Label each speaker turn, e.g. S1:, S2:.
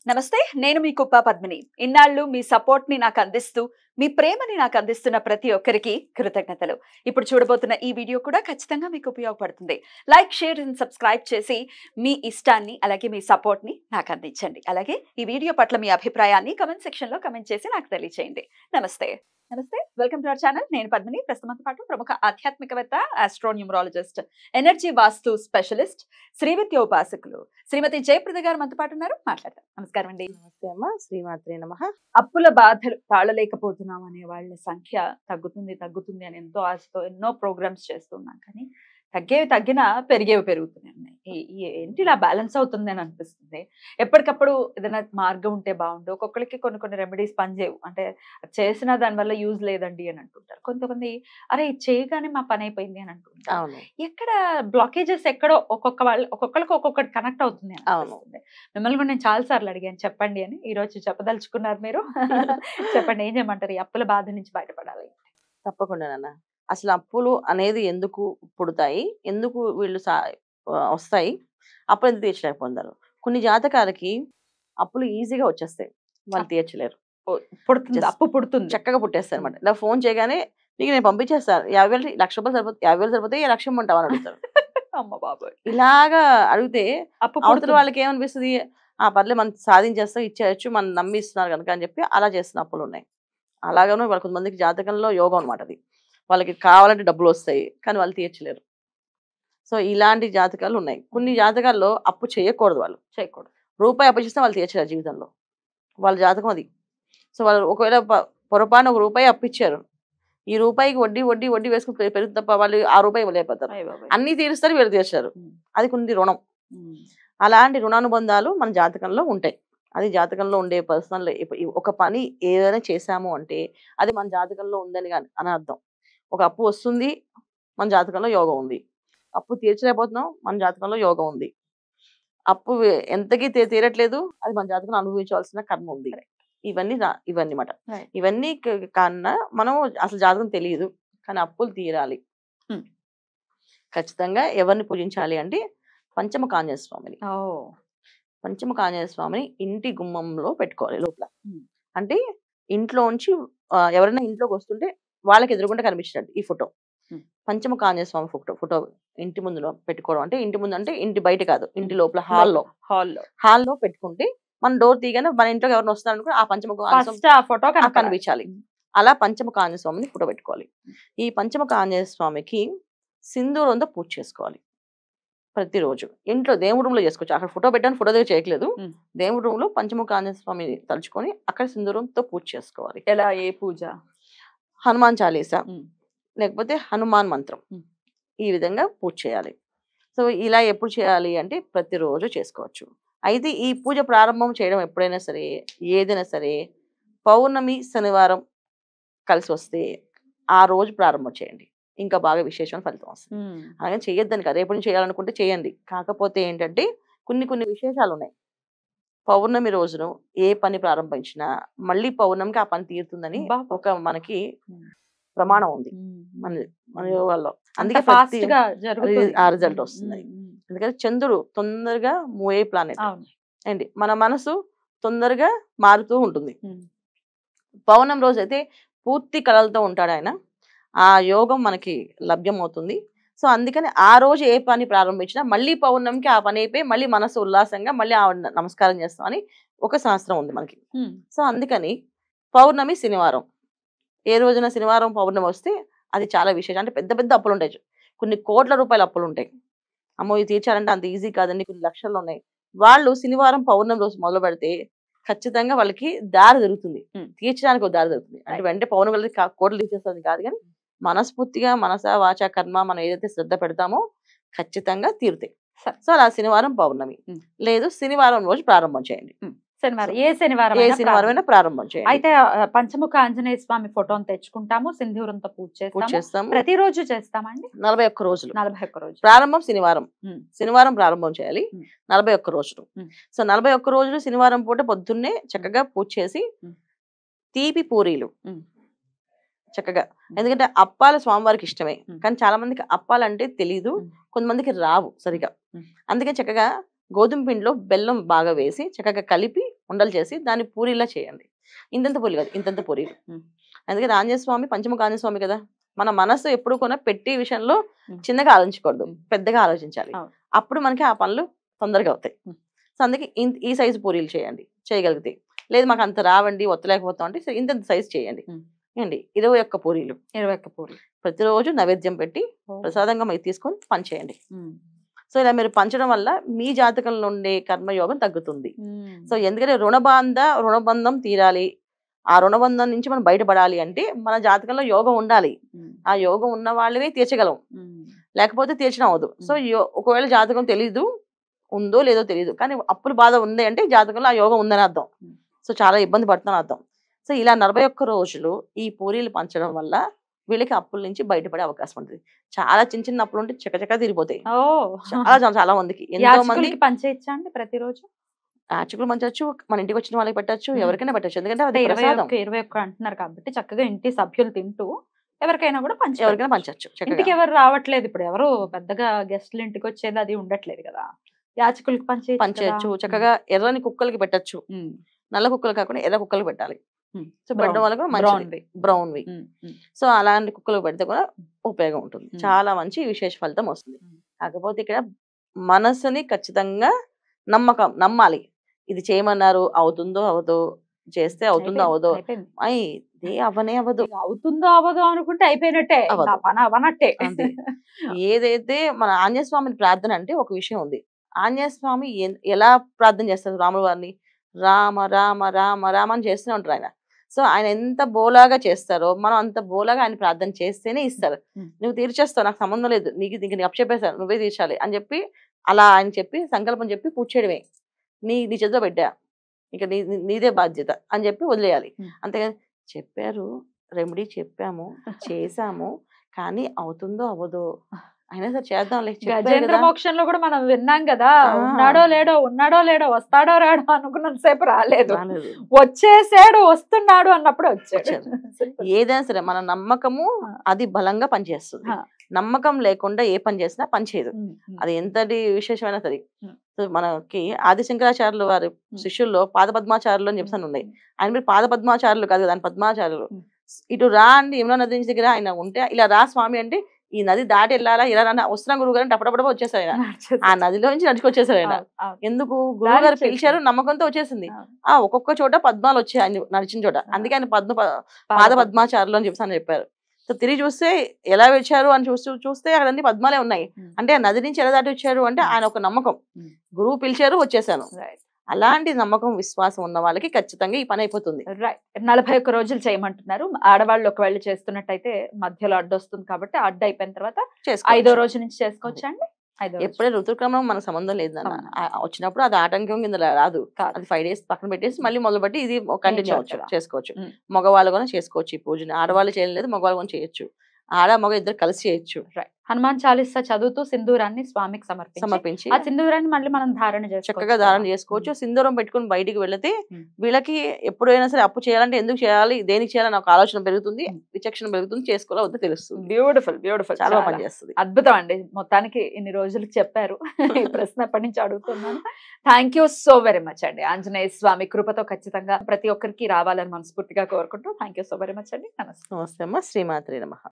S1: నమస్తే, నేను మీ కుప్ప పద్మిని. ఇన్నాళ్ళు మీ సపోర్ట్ ని నాకు అందిస్తూ, మీ ప్రేమని నాకు అందిస్తున్న ప్రతి ఒక్కరికి కృతజ్ఞతలు. ఇప్పుడు చూడబోతున్న ఈ వీడియో కూడా ఖచ్చితంగా మీకు ఉపయోగపడుతుంది. లైక్, షేర్ అండ్ సబ్స్క్రైబ్ చేసి మీ ఇష్టాన్ని అలాగే మీ సపోర్ట్ ని నాకు అందించండి. అలాగే ఈ వీడియో పట్ల మీ అభిప్రాయాన్ని కమెంట్ సెక్షన్ లో కమెంట్ చేసి నాకు తెలియజేయండి. నమస్తే. నమస్తే, వెల్కమ్ టు అవర్ ఛానల్. నేను పద్మిని. ప్రస్తుతంతో పాటు ప్రముఖ ఆధ్యాత్మికవేత్త, astronumerologist, energy vastu specialist, Srividya ఉపాసకులు శ్రీమతి జయప్రద గారు మనతో పాటు ఉన్నారు. మాట్లాడతాం. నమస్కారం అండి.
S2: నమస్తే అమ్మ. శ్రీమాత్రే నమః.
S1: అప్పుల బాధలు తాళలేకపోతున్నాం అనే వాళ్ళ సంఖ్య తగ్గుతుంది అని ఎంతో ఆశతో ఎన్నో ప్రోగ్రామ్స్ చేస్తున్నాం. కానీ తగ్గినా పెరిగేవి పెరుగుతున్నాయి. ఏంటి ఇలా బ్యాలెన్స్ అవుతుంది అని అనిపిస్తుంది. ఎప్పటికప్పుడు ఏదైనా మార్గం ఉంటే బాగుండు. ఒక్కొక్కరికి కొన్ని రెమెడీస్ పనిచేయవు. అంటే చేసిన దానివల్ల యూజ్ లేదండి అని అంటుంటారు. కొంతమంది అరే చేయగానే మా పని అయిపోయింది అని అంటుంటారు. ఎక్కడ బ్లాకేజెస్ ఎక్కడో ఒక్కొక్కరికి ఒక్కొక్కటి కనెక్ట్ అవుతుంది అని అనిపిస్తుంది. మిమ్మల్ని కూడా నేను చాలా సార్లు అడిగాను చెప్పండి అని. ఈ రోజు చెప్పదలుచుకున్నారు మీరు. చెప్పండి, ఏం చేయమంటారు ఈ అప్పుల బాధ నుంచి బయటపడాలి?
S2: తప్పకుండా నాన్న. అసలు అప్పులు అనేది ఎందుకు పుడతాయి, ఎందుకు వీళ్ళు వస్తాయి, అప్పులు ఎందుకు తీర్చలేకపోతారు? కొన్ని జాతకాలకి అప్పులు ఈజీగా వచ్చేస్తాయి, వాళ్ళు తీర్చలేరు.
S1: అప్పు పుడుతుంది,
S2: చక్కగా పుట్టేస్తారు అనమాట. ఇలా ఫోన్ చేయగానే నీకు నేను పంపించేస్తాను, 50,000 1,00,000 సరిపోతుంది, 50,000 సరిపోతే 1,00,000 ఇమ్మంటావని అడుగుతారు.
S1: అమ్మ బాబోయ్,
S2: ఇలాగా అడిగితే అవతల వాళ్ళకి ఏమనిపిస్తుంది, పర్లే మనం సాధించేస్తాం, ఇచ్చేయచ్చు, మనం నమ్మి ఇస్తున్నారు కనుక అని చెప్పి అలా చేస్తున్న అప్పులు ఉన్నాయి. అలాగనే వాళ్ళ కొంతమందికి జాతకంలో యోగం అనమాట. అది వాళ్ళకి కావాలంటే డబ్బులు వస్తాయి, కానీ వాళ్ళు తీర్చలేరు. సో ఇలాంటి జాతకాలు ఉన్నాయి. కొన్ని జాతకాల్లో అప్పు చేయకూడదు, వాళ్ళు చేయకూడదు. రూపాయి అప్పు చేస్తే వాళ్ళు తీర్చలేరు జీవితంలో, వాళ్ళ జాతకం అది. సో వాళ్ళు ఒకవేళ పొరపాటున ఒక రూపాయి అప్పు ఇచ్చారు, ఈ రూపాయికి వడ్డీ వడ్డీ వడ్డీ వేసుకుని పెరుగుతుంది తప్ప వాళ్ళు ఆ రూపాయి ఇవ్వలేకపోతారు. అన్ని తీరుస్తారు, వీళ్ళు తీర్చారు. అది కొన్ని రుణం. అలాంటి రుణానుబంధాలు మన జాతకంలో ఉంటాయి. అది జాతకంలో ఉండే పర్సనల్. ఒక పని ఏదైనా చేశాము అంటే అది మన జాతకంలో ఉందని అని అర్థం. ఒక అప్పు వస్తుంది, మన జాతకంలో యోగం ఉంది. అప్పు తీర్చలేకపోతున్నాం, మన జాతకంలో యోగం ఉంది. అప్పు ఎంతకీ తీరట్లేదు, అది మన జాతకంలో అనుభవించవలసిన కర్మ ఉంది. ఇవన్నీ మాట. ఇవన్నీ కన్నా మనం అసలు జాతకం తెలియదు, కానీ అప్పులు తీరాలి. ఖచ్చితంగా ఎవరిని పూజించాలి అంటే పంచముఖ ఆంజనేయ స్వామిని. పంచముఖ ఆంజనేయ స్వామిని ఇంటి గుమ్మంలో పెట్టుకోవాలి లోపల. అంటే ఇంట్లోంచి ఎవరైనా ఇంట్లోకి వస్తుంటే వాళ్ళకి ఎదురుకుండా కనిపించినట్టు ఈ ఫోటో. పంచముఖ ఆంజనేయ స్వామి ఫోటో ఇంటి ముందులో పెట్టుకోవడం. అంటే ఇంటి ముందు అంటే ఇంటి బయట కాదు, ఇంటి లోపల హాల్లో పెట్టుకుంటే మన డోర్ తీయగానే మన ఇంట్లోకి ఎవరైనా వస్తారనుకో ఆ పంచముఖ ఫోటో కనిపించాలి. అలా పంచముఖ ఆంజనేయ స్వామిని ఫోటో పెట్టుకోవాలి. ఈ పంచముఖ ఆంజనేయ స్వామికి సింధూరంతో పూజ చేసుకోవాలి ప్రతిరోజు. ఇంట్లో దేవుడి రూమ్ లో చేసుకోవచ్చు. అక్కడ ఫోటో పెట్టాను, ఫోటో దగ్గర చేయట్లేదు. దేవుడి రూమ్ లో పంచముఖ ఆంజనేయ స్వామిని తలుచుకొని అక్కడ సింధూరంతో పూజ చేసుకోవాలి.
S1: ఎలా, ఏ పూజ?
S2: హనుమాన్ చాలీసా లేకపోతే హనుమాన్ మంత్రం, ఈ విధంగా పూజ చేయాలి. సో ఇలా ఎప్పుడు చేయాలి అంటే ప్రతిరోజు చేసుకోవచ్చు. అయితే ఈ పూజ ప్రారంభం చేయడం ఎప్పుడైనా సరే, ఏదైనా సరే పౌర్ణమి శనివారం కలిసి వస్తే ఆ రోజు ప్రారంభం చేయండి, ఇంకా బాగా విశేషమైన ఫలితం వస్తుంది. అలాగే చేయొద్దని కదా, రేపు నుంచి చేయాలనుకుంటే చేయండి. కాకపోతే ఏంటంటే కొన్ని విశేషాలు ఉన్నాయి. పౌర్ణమి రోజును ఏ పని ప్రారంభించినా మళ్ళీ పౌర్ణమికి ఆ పని తీరుతుందని ఒక మనకి ప్రమాణం ఉంది మన యోగాల్లో. అందుకే ఆ రిజల్ట్ వస్తుంది. ఎందుకంటే చంద్రుడు తొందరగా మూవ్ అయ్యే ప్లానెట్ అండి. మన మనసు తొందరగా మారుతూ ఉంటుంది. పౌర్ణమి రోజు అయితే పూర్తి కళలతో ఉంటాడు ఆయన. ఆ యోగం మనకి లభ్యం అవుతుంది. సో అందుకని ఆ రోజు ఏ పని ప్రారంభించినా మళ్ళీ పౌర్ణమికి ఆ పని అయిపోయి మళ్ళీ మనసు ఉల్లాసంగా మళ్ళీ నమస్కారం చేస్తాం అని ఒక శాస్త్రం ఉంది మనకి. సో అందుకని పౌర్ణమి శనివారం, ఏ రోజున శనివారం పౌర్ణమి వస్తే అది చాలా విశేషం. అంటే పెద్ద పెద్ద అప్పులు ఉంటాయి, కొన్ని కోట్ల రూపాయల అప్పులు ఉంటాయి. అమ్మో ఇది తీర్చాలంటే అంత ఈజీ కాదండి, కొన్ని లక్షలు ఉన్నాయి. వాళ్ళు శనివారం పౌర్ణమి రోజు మొదలు పెడితే ఖచ్చితంగా వాళ్ళకి దారి దొరుకుతుంది, తీర్చడానికి ఒక దారి దొరుకుతుంది. అంటే వెంటనే పౌర్ణమి కోట్లు తీర్చేస్తుంది కాదు, కానీ మనస్ఫూర్తిగా మనస వాచ కర్మ మనం ఏదైతే శ్రద్ధ పెడతామో ఖచ్చితంగా తీరుతాయి. సో అలా శనివారం పౌర్ణమి లేదు శనివారం రోజు ప్రారంభం చేయండి.
S1: ఏ శనివారం
S2: ప్రారంభం చేయండి.
S1: అయితే పంచముఖ ఆంజనేయ స్వామి ఫోటోని తెచ్చుకుంటాము, సింధూరంతో పూజ చేస్తాము. ప్రతిరోజు చేస్తామండి.
S2: 41 రోజులు.
S1: 41 రోజులు.
S2: ప్రారంభం శనివారం ప్రారంభం చేయాలి. 41 రోజులు. సో 41 రోజులు శనివారం పూట పొద్దున్నే చక్కగా పూజ చేసి తీపి పూరీలు చక్కగా, ఎందుకంటే అప్పాలు స్వామివారికి ఇష్టమే, కానీ చాలా మందికి అప్పాలంటే తెలీదు, కొంతమందికి రావు సరిగా. అందుకే చక్కగా గోధుమ పిండిలో బెల్లం బాగా వేసి చక్కగా కలిపి ఉండలు చేసి దాన్ని పూరీలా చేయండి. ఇంతంత పూరీలు కాదు, ఇంతంత పూరీలు. అందుకని ఆంజనేయ స్వామి పంచముఖ ఆంజనేయ స్వామి కదా, మన మనసు ఎప్పుడు కూడా పెట్టి విషయంలో చిన్నగా ఆలోచించకూడదు, పెద్దగా ఆలోచించాలి. అప్పుడు మనకి ఆ పనులు తొందరగా అవుతాయి. సో అందుకే ఈ సైజు పూరీలు చేయండి చేయగలిగితే. లేదు మాకు అంత రావండి ఒత్తలేకపోతాం అంటే ఇంతంత సైజు చేయండి అండి. 21 పూరీలు
S1: 21 పూరీలు
S2: ప్రతిరోజు నైవేద్యం పెట్టి ప్రసాదంగా మీరు తీసుకొని పంచేయండి. సో ఇలా మీరు పంచడం వల్ల మీ జాతకంలో ఉండే కర్మయోగం తగ్గుతుంది. సో ఎందుకంటే రుణబంధం తీరాలి, ఆ రుణబంధం నుంచి మనం బయటపడాలి అంటే మన జాతకంలో యోగం ఉండాలి. ఆ యోగం ఉన్న వాళ్ళవే తీర్చగలం, లేకపోతే తీర్చడం అవదు. సో ఒకవేళ జాతకం తెలీదు, ఉందో లేదో తెలియదు, కానీ అప్పుల బాధ ఉంది అంటే జాతకంలో ఆ యోగం ఉందని అర్థం. సో చాలా ఇబ్బంది పడుతుందని అర్థం. సో ఇలా 41 రోజులు ఈ పూరీలు పంచడం వల్ల వీళ్ళకి అప్పుల నుంచి బయటపడే అవకాశం ఉంటుంది. చాలా చిన్న చిన్న అప్పులు ఉంటే చకచకా తీరిపోతాయి. చాలా చాలా మందికి, ఎంతో మంది
S1: పంచేయచ్చా అండి ప్రతిరోజు?
S2: యాచకులు పంచవచ్చు, మన ఇంటికి వచ్చిన వాళ్ళకి పెట్టచ్చు, ఎవరికైనా పెట్టచ్చు. ఎందుకంటే అది
S1: 21 అంటున్నారు కాబట్టి చక్కగా ఇంటి సభ్యులు తింటూ ఎవరికైనా కూడా
S2: ఎవరికైనా పంచవచ్చు.
S1: ఇంటికి ఎవరు రావట్లేదు, ఇప్పుడు ఎవరు పెద్దగా గెస్ట్లు ఇంటికి వచ్చేది అది ఉండట్లేదు కదా, యాచకులకి
S2: పంచేయచ్చు. చక్కగా ఎర్రని కుక్కలకి పెట్టచ్చు, నల్ల కుక్కలు కాకుండా ఎర్ర కుక్కలు పెట్టాలి. సో పెట్టడం వల్ల కూడా మంచి బ్రౌన్వి. సో అలాంటి కుక్కలు పెడితే కూడా ఉపయోగం ఉంటుంది, చాలా మంచి విశేష ఫలితం వస్తుంది. కాకపోతే ఇక్కడ మనసుని ఖచ్చితంగా నమ్మాలి. ఇది చేయమన్నారు, అవుతుందో అవదో, చేస్తే అవుతుందో అవదో, అవనే అవదు,
S1: అవుతుందో అవదో అనుకుంటే అయిపోయినట్టే, అవనట్టే.
S2: ఏదైతే మన ఆంజనేయ స్వామిని ప్రార్థన అంటే ఒక విషయం ఉంది. ఆంజనేయ స్వామి ఎలా ప్రార్థన చేస్తారు రాముల వారిని, రామ రామ రామ రామ అని చేస్తూనే ఉంటారు ఆయన. సో ఆయన ఎంత బోలాగా చేస్తారో మనం అంత బోలాగా ఆయన ప్రార్థన చేస్తేనే ఇస్తారు. నువ్వు తీర్చేస్తావు, నాకు సంబంధం లేదు, నీకు అప్పచెప్పేశాను, నువ్వే తీర్చాలి అని చెప్పి అలా ఆయన చెప్పి సంకల్పం చెప్పి పూజ చేయడమే. నీ చేతిలో పెట్టా, ఇక నీదే బాధ్యత అని చెప్పి వదిలేయాలి. అంతేగాని చెప్పారు, రెమెడీ చెప్పాము, చేసాము, కానీ అవుతుందో అవ్వదో అయినా సరే చేద్దాం.
S1: గజేంద్ర మోక్షంలో కూడా మనం విన్నాం కదా, ఉన్నాడో లేడో వస్తాడో రాడో అనుకున్నంత సేపు రాలేదు, వచ్చేసాడు వస్తున్నాడు అన్నప్పుడు వచ్చాడు.
S2: ఏదైనా సరే మన నమ్మకము అది బలంగా పనిచేస్తుంది. నమ్మకం లేకుండా ఏ పని చేసినా పనిచేయదు, అది ఎంతటి విశేషమైనా సరే. మనకి ఆది శంకరాచార్యులు వారి శిష్యుల్లో పాదపద్మాచారులు అని చెప్పాను ఉన్నాయి. ఆయన మీరు పాదపద్మాచారులు కాదు కదా, ఆయన పద్మాచారులు. ఇటు రా అండి యమునా నది నుంచి దగ్గర ఆయన ఉంటే ఇలా రా స్వామి అంటే ఈ నది దాటి వెళ్ళాలా, ఇలా వస్తున్నా గురువు గారు టపటపడప వచ్చేసారు ఆయన, ఆ నదిలో నుంచి నడుచుకొచ్చేసారు ఆయన. ఎందుకు గురువు గారు పిలిచారు, నమ్మకంతో వచ్చేసింది. ఒక్కొక్క చోట పద్మాలు వచ్చాయి ఆయన నడిచిన చోట, అందుకే ఆయన పాద పద్మాచారులు అని చెప్పారు. సో తిరిగి చూస్తే ఎలా వచ్చారు అని చూస్తే అక్కడ పద్మాలే ఉన్నాయి. అంటే ఆ నది నుంచి ఎలా దాటి వచ్చారు అంటే ఆయన ఒక నమ్మకం, గురువు పిలిచారు వచ్చేసాను. అలాంటి నమ్మకం విశ్వాసం ఉన్న వాళ్ళకి ఖచ్చితంగా ఈ పని అయిపోతుంది.
S1: 41 రోజులు చేయమంటున్నారు. ఆడవాళ్ళు ఒకవేళ చేస్తున్నట్టయితే మధ్యలో అడ్డు వస్తుంది కాబట్టి అడ్డు అయిపోయిన తర్వాత 5వ రోజు నుంచి చేసుకోవచ్చా అండి?
S2: ఎప్పుడే ఋతుక్రమం మనకు సంబంధం లేదు అన్న, వచ్చినప్పుడు అది ఆటంకం కింద రాదు. అది 5 days పక్కన పెట్టేసి మళ్ళీ మొదలు పెట్టి ఇది కంటిన్యూ చేసుకోవచ్చు. మగవాళ్ళు కూడా చేసుకోవచ్చు ఈ పూజని, ఆడవాళ్ళు చేయలేదు మగవాళ్ళు కూడా చేయొచ్చు, ఆడ మగ ఇద్దరు కలిసి చేయొచ్చు.
S1: హనుమాన్ చాలీసా చదువుతూ సింధూరాన్ని స్వామికి సమర్పించి ఆ సింధూరాన్ని మళ్ళీ మనం
S2: చక్కగా ధారణ చేసుకోవచ్చు. సింధూరం పెట్టుకుని బయటికి వెళితే వీళ్ళకి ఎప్పుడైనా సరే అప్పు చేయాలంటే ఎందుకు చేయాలి, దేనికి చేయాలని ఒక ఆలోచన పెరుగుతుంది, విచక్షణ పెరుగుతుంది, చేసుకోవాలో వద్ద తెలుస్తుంది.
S1: బ్యూటిఫుల్
S2: చాలా పనిచేస్తుంది.
S1: అద్భుతం అండి. మొత్తానికి ఇన్ని రోజులు చెప్పారు, ఈ ప్రశ్న ఎప్పటి నుంచి అడుగుతున్నాను. Thank you so very much అండి. ఆంజనేయ స్వామి కృపతో ఖచ్చితంగా ప్రతి ఒక్కరికి రావాలని మనస్ఫూర్తిగా కోరుకుంటూ thank you so very much అండి. నమస్తే.
S2: నమస్తే అమ్మ. శ్రీమాత్రే నమః.